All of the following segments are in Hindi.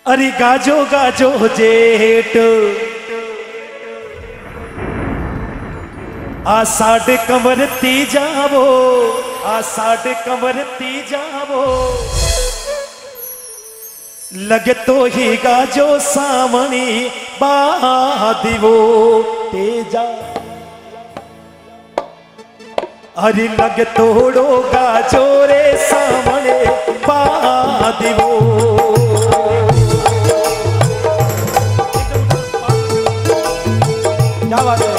अरे गाजो गाजो जेठ आषाढ़ कंवरती जावो, आषाढ़ कंवरती जावो, लगे तो ही गाजो सावणी बादिवो तेजा। अरे लग तोड़ो गाजो रे सावणे बादिवो। क्या बात है।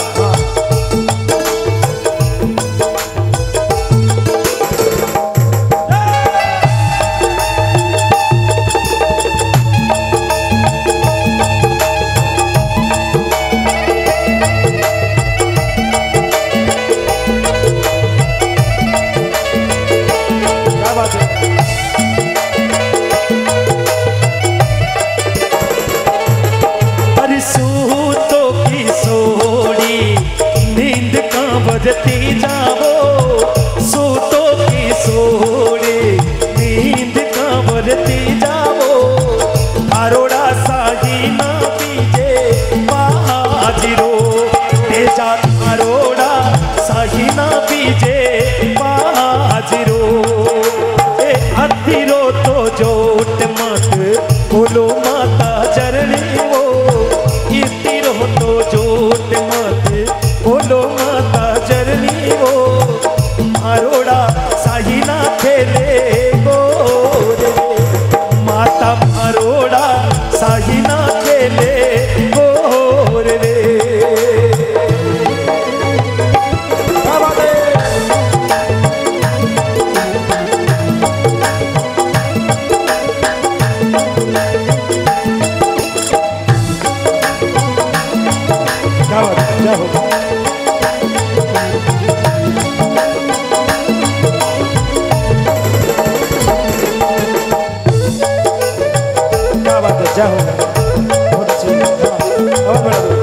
बजती जावो सूतो की सोड़ी नींद कांवरती जावो। थारोड़ा साही ना पीजे बाजिरो तेजा, थारोड़ा साही ना पीजे बाजिरो। ए अतिरो तो जोट मत बोलो माता चरणी वो, इतिरो तो जोट मत बोलो माता चरणी वो। मारोड़ा साही ना खेले गोरे माता, मारोड़ा साही ना खेले गोरे रे। क्या बात है, क्या होगा। क्या होगा, बहुत अच्छी और बड़ा दो।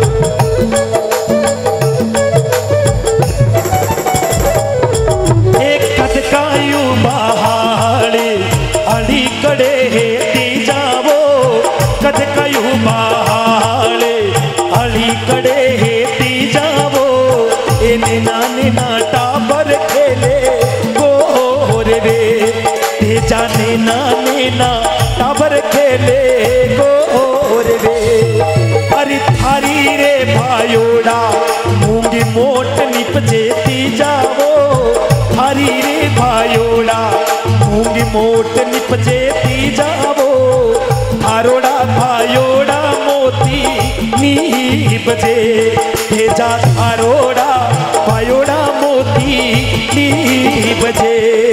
एक कदकायु बहाड़ी अड़ी कड़े हेती जावो, कदकायु बहाड़ी अड़ी कड़े हेती जावो। ए नैना टाबर खेले गोरे रे तेजा, नैना टाबर खेले गोरे रे। अरे थारी रे भायोड़ा मूंगी मोट निपजेती जावो, थारी रे भायोड़ा मूंगी मोट निपजेती जावो। थारोड़ा भायोड़ा मोती नीपजे तेजा, थारोड़ा भायोड़ा मोती नीपजे।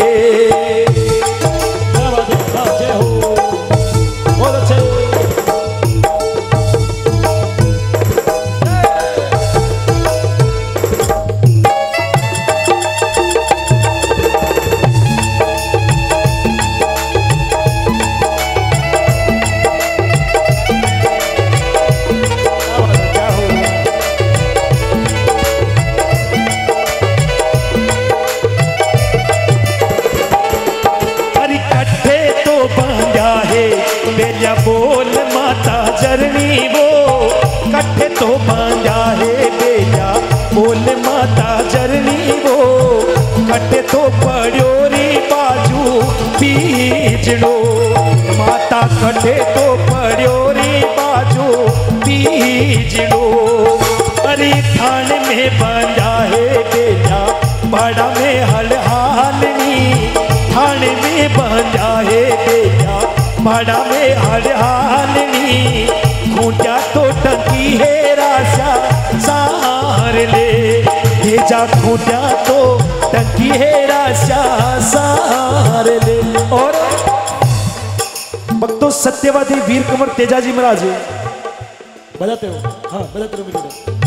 बेलिया बोल माता चरणी वो, कट्ठे तो बांधा है बेलिया बोल माता चरणी वो। कट्ठे तो पड़ो रे बाजू बीजड़ो माता, कट्ठे तो पड़ो रे बाजू बीजड़ो। अरे थान में बांधा है बेलिया बड़ा में हलहालनी, थान में बांधा है बेलिया बड़ा में हलहालनी। खूंटा तो टंकी है राशा सार ले तेजा, खूंटा तो टंकी है राशा सार ले। और भक्तों सत्यवादी वीर कंवर तेजाजी महाराज बजाते हो, हाँ बजाते हो।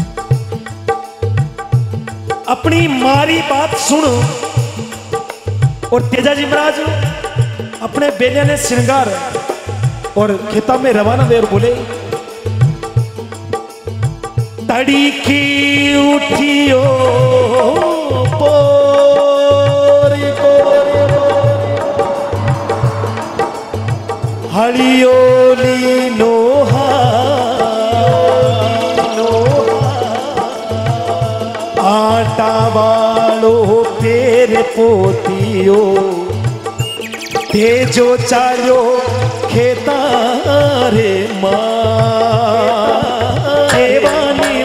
अपनी मारी बात सुनो और तेजाजी महाराज अपने बेलिया ने श्रृंगार और खेता में रवाना दे और बोले, तड़ी की उठियो पोरी पोरी हलियोली दियो तेजो चालो खेतारे देवानी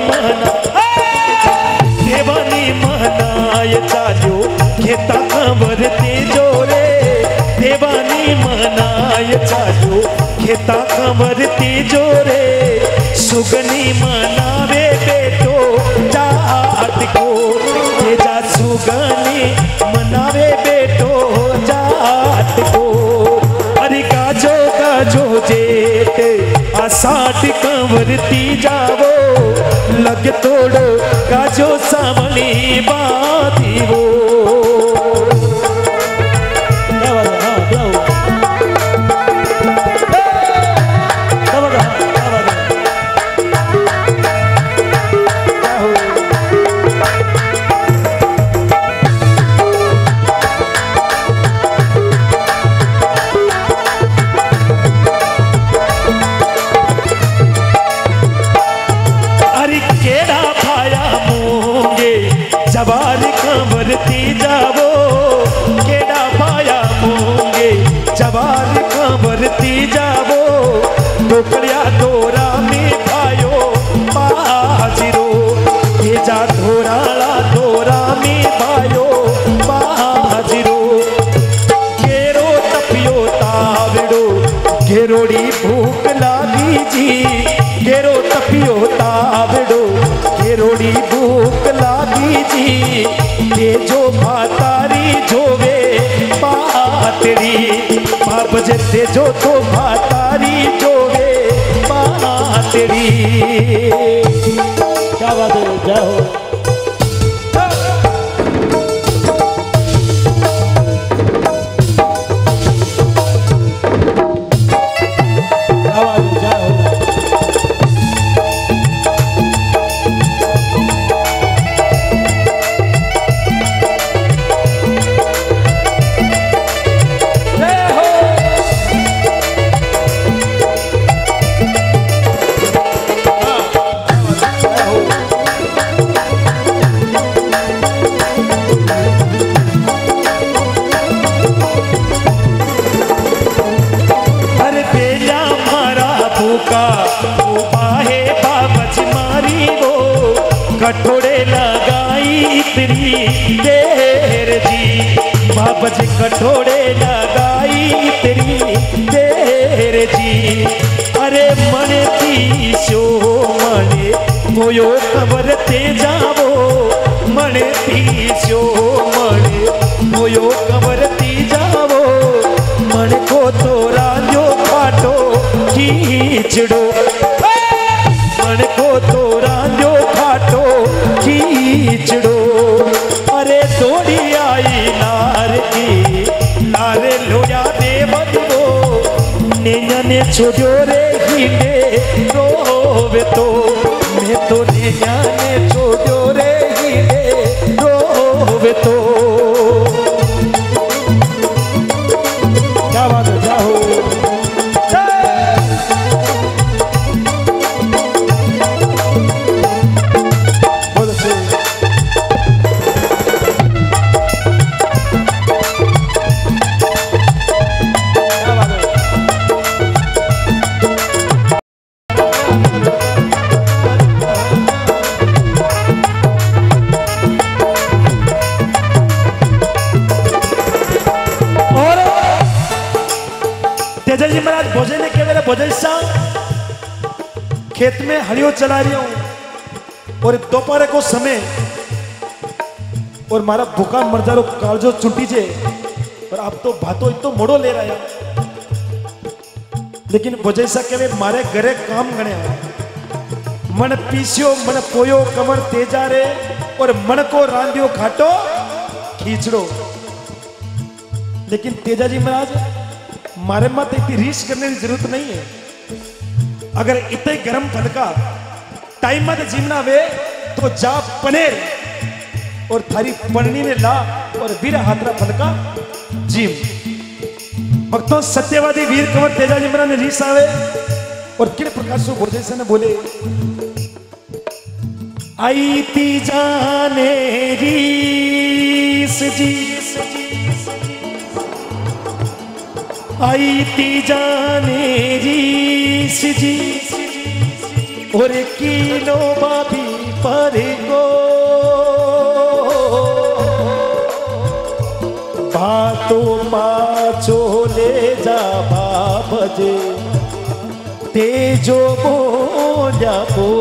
मनाय चालो खेता कंवर तेजो रे देवानी मनाय चालो खेता कंवर तेजो रे सुगनी मनावे बेटो जात को तेजा सुगनी मनावे बेटो जात को अरे गाजो गाजो जेठ आषाढ़ कंवरती जावो लग तोड़ो गाजो सावली बाती वो जवार कंवरती जावो केड़ा पाया मूंगे जवार कंवरती जावो टोकरिया दोरा में भायो बाजिरो तेजा धोराला दोरा में भायो बाजिरो घेरो तपियो तावड़ो घेरोड़ी भूख लागी जी घेरो तपियो तावड़ो घेरोड़ी भूख लागी जी तेजो भातारी जोवे पातरी बाप जे तेजो तो भातारी जोवे पातरी क्या बात है जाओ कठोड़े लगाई इतनी देर जी बाबा जी कठोड़े लगाई इतनी देर जी अरे मन पीछो मने मोयो कंवर ते जावो मन पीछो मने मोयो कंवर ते जावो मन को तो राजो फाटो खींचड़ो मन को तो राजो फाटो खींचड़ो अरे दौड़ी आई नार की नार लोया दे बदलो नैया ने छोड़ो रे हीने रोवे तो मैं तो नैया ने छोड़ो रे हीने रोवे तो क्या बात है जाओ तेजा जी महाराज भोजन के मेरे भोजन सा खेत में हरियो चला रही हूं और दोपहर को समय और मारा भूखा मर जा रो कालजो चुटी जे और आप तो भातो इतो मोड़ो ले रहा है लेकिन भोजन सा के मारे घरे काम गणे मन पीसियो मन पोयो कमर तेजा रे और मन को रांधियो खाटो खींचड़ो लेकिन तेजा जी महाराज मारे मत इतनी रीस करने की जरूरत नहीं है अगर इतने गर्म फलका टाइम मत जीवना वे तो जा पनेर और थारी पढ़नी में ला और वीर हाथरा फलका जीव भक्तों सत्यवादी वीर कंवर तेजा जी महाराज ने रीस आवे और किन प्रकार से भोजन से ने बोले आई ती जाने रीस जी आई ती जाने रीस जी और कीनो बाबी पर को बातो पाछो ले जा बाबजे तेजो बोल्या बो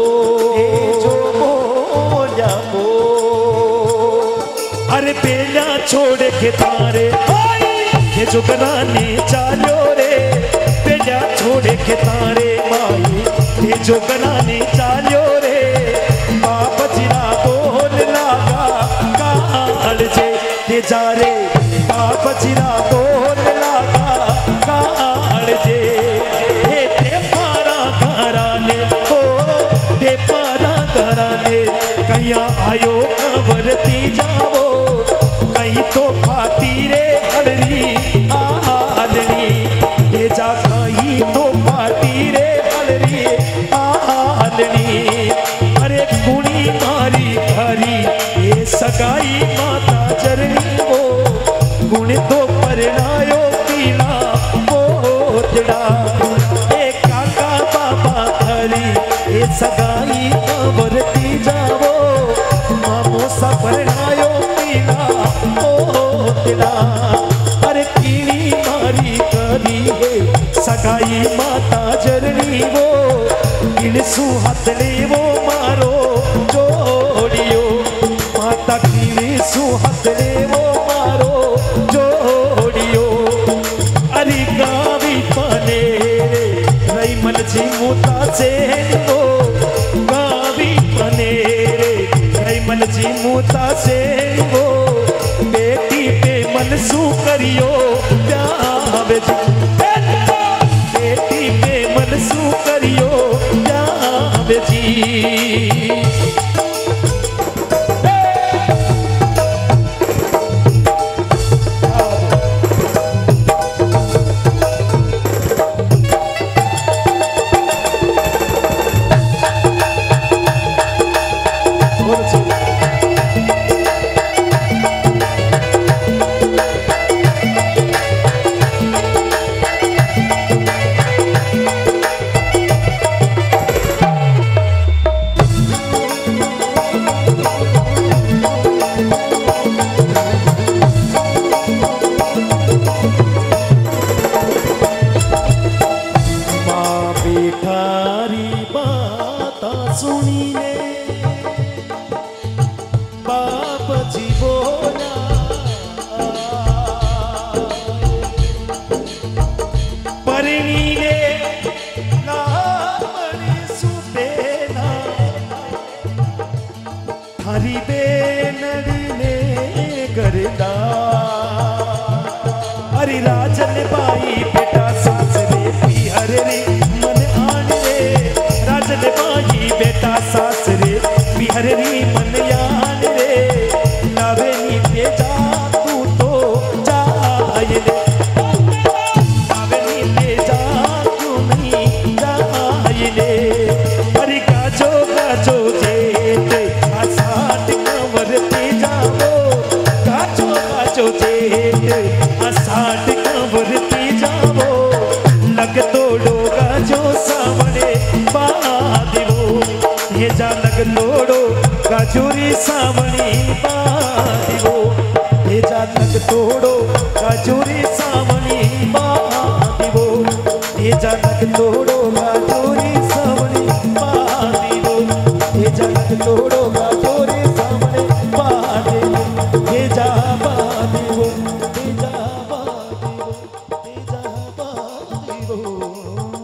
अरे बेला छोड़ के तारे ये जो गनाने चालो रे बेला छोड़ के तारे माई ये जो गनाने चालो रे बाप जिरा बोल लागा काल जे ते जा रे बाप जिरा बोल लागा काल जे ते पारा घराने हो ते पारा घराने कहिया आयो कवरती जावो कहीं तो पाती रे हलरी आलनी ये जा कहीं तो पाती रे हलरी आलनी अरे कुणी मारी हरी ये सगाई माता चरणी वो गुण तो परनायो पीला पोतड़ा ए काका बाबा हरी ये सगाई कवरती जावो मामो सा परनायो पीला पोतड़ा अरे कीणी मारी करी है सगाई माता जरनी वो गिणसु हथले वो मारो जोड़ियो माता गिणसु हथले वो मारो जोड़ियो अरे गावी पाने रई मन जी मुता से वो गावी पाने रई मन जी मुता से वो बेटी पे मनसू करियो प्यावे जी बेटी पे मनसू करियो प्यावे जी हरी बेनड़ी ने करदा हरी राजन बाई बेटा सास रे पिहर रे मन आन रे राजन बाई बेटा सास रे पिहर रे मन आन रे लावे नी बेजा तू तो जाए रे लावे नी बेजा तू नहीं जाए रे हरी गाजो गाजो जे असाट कंवरती जावो लग तोड़ो गाजो सामने बादिवो ये जा लग तोड़ो गाजोरी सामने बादिवो ये जा लग तोड़ो गाजोरी सामने बादिवो ये जा लग तोड़ो गाजोरी सामने बादिवो ये जा लग तोड़ो गाजोरी सामने बादिवो ये जा बादिवो Oh